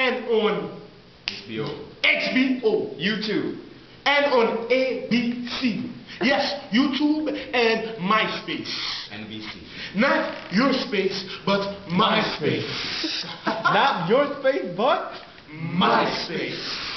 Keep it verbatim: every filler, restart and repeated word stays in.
and on H B O, H B O, YouTube, and on A B C. Yes, YouTube and MySpace. N B C. Not your space, but my space. Not your space, but My space.